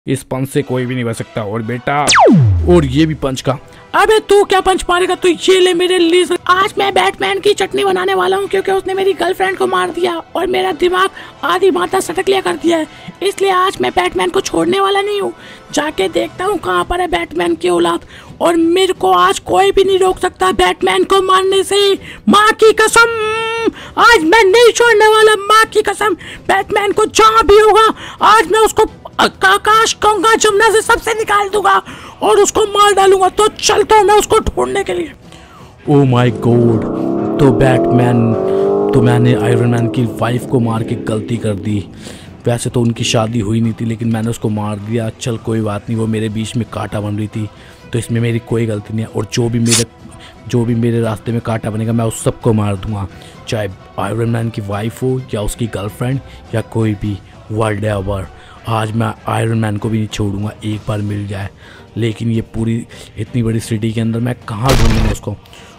इस पंच से कोई भी नहीं बच सकता। और बेटा, और ये भी पंच का। अबे तू क्या पंच मारेगा? तू ये ले मेरे लेजर। आज मैं बैटमैन की चटनी बनाने वाला हूँ क्योंकि उसने मेरी गर्लफ्रेंड को मार दिया और मेरा दिमाग आधी माथा सटक लिया कर दिया है। इसलिए आज मैं बैटमैन को छोड़ने वाला नहीं हूँ। जाके देखता हूँ कहाँ पर है बैटमैन की औलाद, और मेरे को आज कोई भी नहीं रोक सकता बैटमैन को मारने से। माँ की कसम, आज मैं नहीं छोड़ने वाला। माँ की कसम, बैटमैन को जहाँ भी होगा आज मैं उसको आकाश गंगा जमुना से सबसे निकाल दूंगा और उसको मार डालूंगा। तो चलता हूँ मैं उसको ढूंढने के लिए। ओ माय गॉड, तो बैटमैन, तो मैंने आयरन मैन की वाइफ को मार के गलती कर दी। वैसे तो उनकी शादी हुई नहीं थी, लेकिन मैंने उसको मार दिया। चल कोई बात नहीं, वो मेरे बीच में कांटा बन रही थी, तो इसमें मेरी कोई गलती नहीं है। और जो भी मेरे रास्ते में कांटा बनेगा मैं उस सबको मार दूंगा, चाहे आयरन मैन की वाइफ हो या उसकी गर्लफ्रेंड या कोई भी, वर्ल्ड एवर। आज मैं आयरन मैन को भी नहीं छोड़ूंगा, एक बार मिल जाए। लेकिन ये पूरी इतनी बड़ी सिटी के अंदर मैं कहाँ ढूंढूंगा उसको?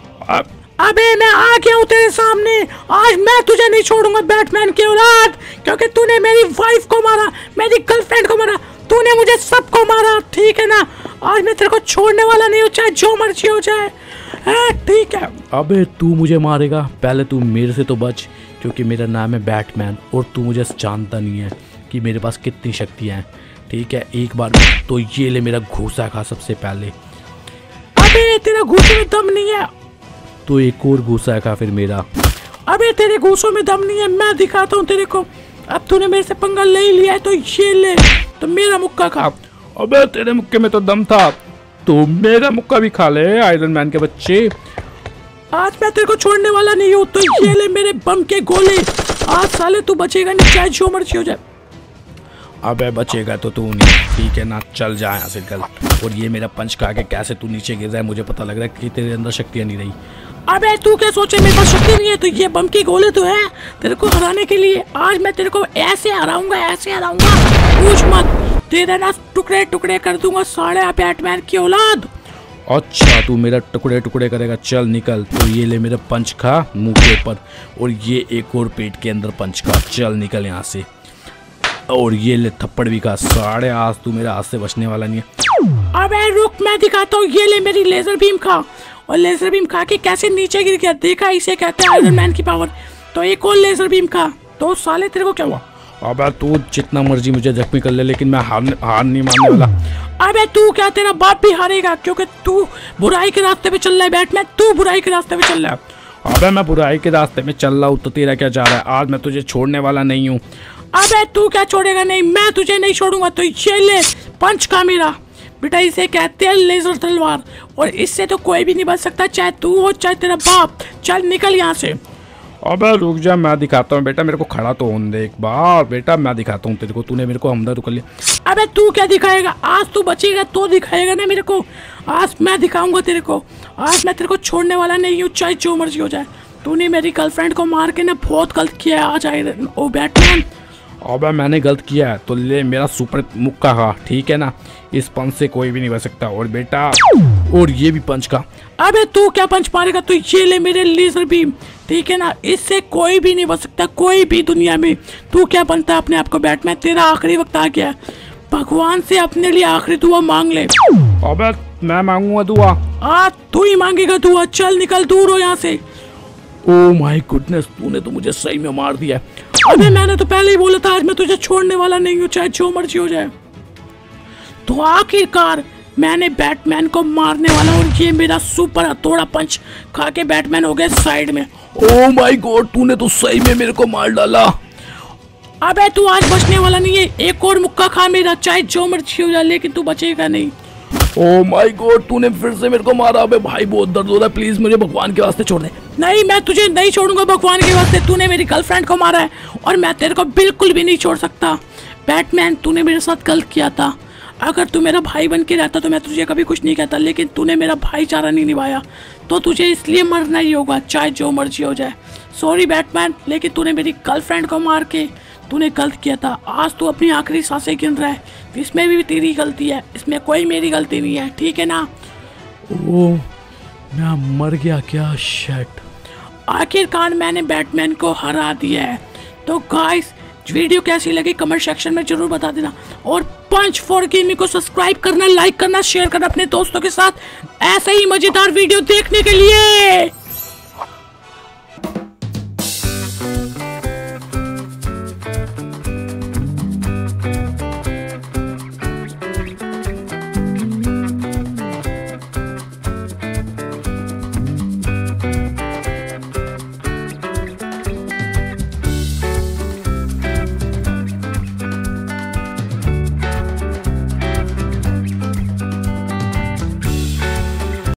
अबे मैं आ गया हूँ तेरे सामने। आज मैं तुझे नहीं छोड़ूंगा बैटमैन की औलाद, क्योंकि तूने मेरी वाइफ को मारा, मेरी गर्लफ्रेंड को मारा, तूने मुझे सबको मारा, ठीक है ना? आज मैं तेरे को छोड़ने वाला नहीं हूँ, चाहे जो मर्जी हो जाए। ठीक है। अबे तू मुझे मारेगा? पहले तू मेरे से तो बच, क्योंकि मेरा नाम है बैटमैन और तू मुझे जानता नहीं है कि मेरे पास कितनी शक्तियाँ हैं। ठीक है, एक बार तो ये ले मेरा घूसा खा सबसे पहले। अबे तेरा घूसे में दम नहीं है। तो एक और घूसा खा फिर मेरा। अबे तेरे घूसों में दम नहीं है, मैं दिखाता हूँ तेरे को। अब तूने मेरे से पंगा ले लिया है तो ये ले, तो मेरा मुक्का खा। अबे तेरे मुक्के में तो दम था, तो मेरा मुक्का भी खा ले आयरन मैन के बच्चे। आज मैं तेरे को छोड़ने वाला नहीं हूँ, तो ये ले मेरे बम के गोले। आज साले तू बचेगा नहीं, चाहे जो मर्जी हो जाए। अबे बचेगा तो तू नहीं, ठीक है ना? चल जा यहाँ से निकल। और ये मेरा पंच खा के कैसे तू नीचे गिर रहा है, मुझे पता लग रहा है कि तेरे अंदर शक्तियाँ नहीं रही। अबे तू क्या सोचे मेरे पास शक्ति नहीं है? तो ये बम के गोले तो है तेरे को हराने के लिए। आज मैं तेरे को ऐसे हराऊंगा, ऐसे हराऊंगा, पूछ मत। तेरे ना टुकड़े टुकड़े कर दूंगा साले बैटमैन की औलाद। अच्छा, तू मेरा टुकड़े टुकड़े करेगा? चल निकल। तो ये ले मेरा पंच खा मुंह के ऊपर, और ये एक और पेट के अंदर पंच खा। चल निकल यहाँ से। और ये ले थप्पड़ भी खा साढ़े। आज तू मेरे हाथ से बचने वाला नहीं है। अबे रुक, मैं दिखाता हूँ। ये ले मेरी लेजर बीम खा। और लेजर बीम खा के कैसे नीचे गिर गया, देखा? इसे कहते हैं आयरन मैन की पावर। तो एक और लेजर बीम खा। तो साले तेरे को क्या हुआ? अबे तू जितना मर्जी मुझे जख्मी कर ले, लेकिन मैं हार नहीं मानने वाला। अबे तू क्या, तेरा बाप भी हारेगा, क्योंकि तू बुराई के रास्ते पे चल रहा है बैटमैन। तू बुराई के रास्ते पे चल रहा है। अबे मैं बुराई के रास्ते में चल रहा हूँ तो तेरा क्या जा रहा है? आज मैं तुझे छोड़ने वाला नहीं हूँ। अबे तू क्या छोड़ेगा? नहीं, मैं तुझे नहीं छोड़ूंगा। तो ये ले पंच का मेरा बेटा। इसे कहते हैं लेजर तलवार, और इससे तो कोई भी नहीं बच सकता, चाहे तू हो चाहे तेरा बाप। चल निकल यहाँ से। अबे रुक जा, मैं दिखाता हूँ बेटा। मेरे को खड़ा तो होने दे एक बार बेटा, मैं दिखाता हूँ तेरे को। तूने मेरे को हमदर्द कर लिया। अबे तू क्या दिखाएगा? आज तू बचेगा तो दिखाएगा ना मेरे को। आज मैं दिखाऊंगा तेरे को। आज मैं तेरे को छोड़ने वाला नहीं हूँ, चाहे जो मर्जी हो जाए। तूने मेरी गर्लफ्रेंड को मार के ना बहुत गलत किया है आज आयरन ओ बैटमैन। अबे मैंने गलत किया है तो ले मेरा सुपर मुक्का खा, ठीक है ना? इस पंच से कोई भी नहीं बच सकता। और बेटा, और ये भी पंच का। अबे तू क्या पंच मारेगा? तो ये ले मेरे लेजर बीम, ठीक है ना? इससे कोई भी नहीं बच सकता, कोई भी दुनिया में। तू क्या बनता है अपने आप को बैटमैन? तेरा आखिरी वक्त आ गया। भगवान से अपने लिए आखिरी दुआ मांग ले। अबे मैं मांगूंगा दुआ? आज तू ही मांगेगा दुआ। चल निकल, दूर हो यहाँ से। ओ माय गुडनेस, तूने तो मुझे सही में मार दिया। अबे मैंने तो पहले ही बोला था आज मैं तुझे छोड़ने वाला नहीं हूँ, चाहे जो मर्जी हो जाए। तो आखिरकार मैंने बैटमैन को मारने वाला, और ये मेरा सुपर हथौड़ा पंच खा के बैटमैन हो गया साइड में। ओ माय गॉड, तूने तो सही में मेरे को मार डाला। अबे तू आज बचने वाला नहीं है। एक और मुक्का खा मेरा, चाहे जो मर्जी हो जाए, लेकिन तू बचेगा नहीं। ओ माय गॉड, तूने फिर से मेरे को मारा। अबे भाई बहुत दर्द हो रहा है, प्लीज मुझे भगवान के वास्ते छोड़ दे। नहीं, मैं तुझे नहीं छोड़ूंगा भगवान के वास्ते। तूने मेरी गर्लफ्रेंड को मारा है और मैं तेरे को बिल्कुल भी नहीं छोड़ सकता। बैटमैन, तूने मेरे साथ गलत किया था। अगर तू मेरा भाई बन के रहता तो मैं तुझे कभी कुछ नहीं कहता, लेकिन तूने मेरा भाईचारा नहीं निभाया, तो तुझे इसलिए मरना ही होगा, चाहे जो मर्जी हो जाए। सॉरी बैटमैन, लेकिन तूने मेरी गर्लफ्रेंड को मार के तूने गलत किया था। आज तू अपनी आखिरी सांसें गिन रहा है, इसमें भी तेरी गलती है, इसमें कोई मेरी गलती नहीं है, ठीक है ना? ओ, मैं मर गया क्या? शिट। आखिरकार मैंने बैटमैन को हरा दिया है। तो गाइस, वीडियो कैसी लगी कमेंट सेक्शन में जरूर बता देना, और पंच फॉर गेमिंग को सब्सक्राइब करना, लाइक करना, शेयर करना अपने दोस्तों के साथ ऐसे ही मजेदार वीडियो देखने के लिए।